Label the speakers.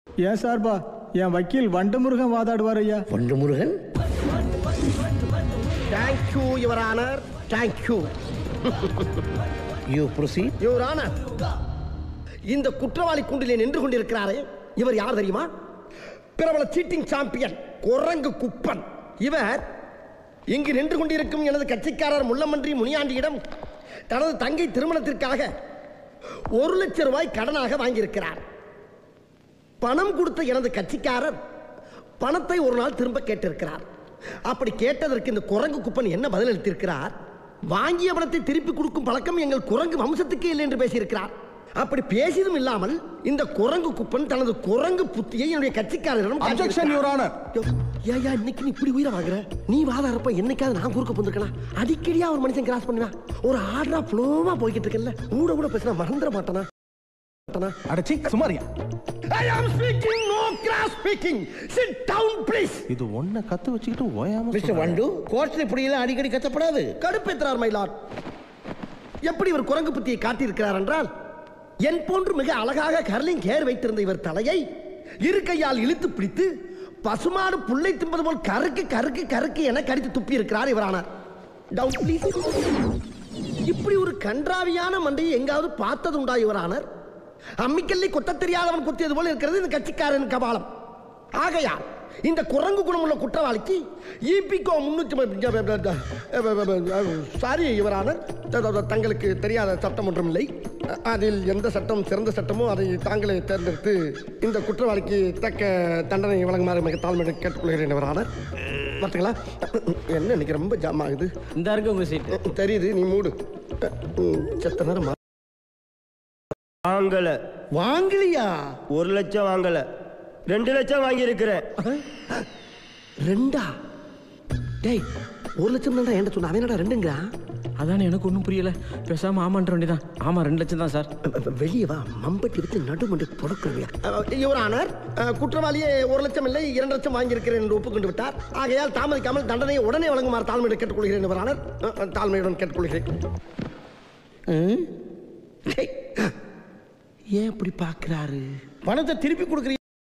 Speaker 1: ஏன் சார்பா என் வக்கீல் வண்டமுருகன் வாதாடுவார் ஐயா.
Speaker 2: Vandamurugan?
Speaker 3: Thank you, Your Honor. Thank you.
Speaker 2: You proceed.
Speaker 3: Your Honor. இந்த குற்றவாளி கூண்டிலே நின்று கொண்டிருக்கிறாரே, இவர் யார் தெரியுமா? பிரபல சீட்டிங் சாம்பியன் குரங்கு குப்பன். இவர் இங்கு நின்று கொண்டிருக்கும் எனது கட்சிக்காரர் முள்ளமன்றி முனியாண்டியிடம் தனது தங்கை திருமணத்திற்காக 1 லட்சம் ரூபாய் கடனாக வாங்கியிருக்கிறார். பணம் கொடுத்த எனது கட்சிக்காரர் பணத்தை ஒரு நாள் திரும்ப கேட்டிருக்கிறார். அப்படி கேட்டதற்கு இந்த குரங்கு குப்பன் என்ன பதில் அளித்திருக்கிறார்? வாங்கிய பணத்தை திருப்பி கொடுக்கும் பழக்கம் எங்கள் குரங்கு வம்சத்துக்கே இல்லை என்று பேசியிருக்கிறார். அப்படி பேசியதும் இல்லாமல் இந்த குரங்கு குப்பன் தனது குரங்கு புத்தியை என்னுடைய கட்சிக்காரரிடம்
Speaker 1: அப்ஜெக்ஷன் யுவர் ஆனர்.
Speaker 3: ஏயா இன்னைக்கு நீ இப்படி உயிரை வாங்குற? நீ வாதாரப்ப என்னைக்காவது நான் குறுக்க போந்திருக்கேன்? அடிக்கடியா ஒரு மனுஷன் கிராஸ் பண்ணுவேன். ஒரு ஆர்டரா ஃப்ளோவா போய்கிட்டு இருக்கல, ஊட பேசினா மறந்துட மாட்டானா?
Speaker 1: அடச்சி Samariya.
Speaker 3: I am speaking, no cross speaking. Sit down, please.
Speaker 1: இது ஒன்ன கத்து வச்சுக்கிட்டு ஓயாம
Speaker 2: மிஸ்டர் வண்டு, கோர்ட்ல இப்படி எல்லாம் அடிக்கடி கத்தப்படாது.
Speaker 3: கடுப்பேற்றார் மை லார்ட். எப்படி இவர் குரங்கு புத்தியை காட்டியிருக்கிறார் என்றால், என் போன்று மிக அழகாக கர்லிங் ஹேர் வைத்திருந்த இவர் தலையை இரு கையால் இழுத்து பிடித்து பசுமாடு புல்லை தின்பது போல் கருக்கு கருக்கு கருக்கு என கடித்து துப்பி இருக்கிறார் இவரானார். Down please. இப்படி ஒரு கன்றாவியான மண்டையை எங்காவது பார்த்தது உண்டா இவரானார்? அம்மிக்கல்லை கொத்த தெரியாதவன் குத்தியது போல இருக்கிறது இந்த கட்சிக்காரன் கபாலம். ஆகையால் இந்த குரங்கு குணமுள்ள குற்றவாளிக்கு ஈபிகோ 300 சாரி யுவரானர், தங்களுக்கு தெரியாத சட்டம் ஒன்றும் இல்லை. அதில் எந்த சட்டம் சிறந்த சட்டமோ அதை தாங்களே தேர்ந்தெடுத்து இந்த குற்றவாளிக்கு தக்க தண்டனை வழங்குமாறு மிக தாழ்மையுடன் கேட்டுக்கொள்கிறேன் யுவரானர். பார்த்தீங்களா என்ன இன்னைக்கு ரொம்ப ஜாம் ஆகுது.
Speaker 4: இந்த இருக்கு உங்க சீட்.
Speaker 3: தெரியுது, நீ மூடு. செத்த நேரம்
Speaker 5: வாங்கல.
Speaker 3: வாங்கலையா?
Speaker 5: 1 லட்சம் வாங்கல, 2 லட்சம் வாங்கி இருக்கிறேன்.
Speaker 3: 2? டேய் 1 லட்சம் தான் என்ன சொன்ன, அவன் என்னடா 2ங்கா?
Speaker 4: அதானே எனக்கு ஒன்றும் புரியல. பேசாம ஆமான்ற வேண்டியதான். ஆமா 2 லட்சம் தான் சார்.
Speaker 3: வெளியே வா, மம்பட்டி வச்சு நடுமண்டு புடக்கிறீங்க. யுவரானர், குற்றவாளியே 1 லட்சம் இல்லை 2 லட்சம் வாங்கியிருக்கிறேன் என்று ஒப்புக்கொண்டு விட்டார். ஆகையால் தாமதிக்காமல் தண்டனையை உடனே வழங்குமாறு தாழ்மையுடன் கேட்டுக்கொள்கிறேன் யுவரானர். தாழ்மையுடன் கேட்டுக்கொள்கிறேன். ஏன் இப்படி பார்க்கிறாரு?
Speaker 2: பணத்தை திருப்பி கொடுக்குறீங்க.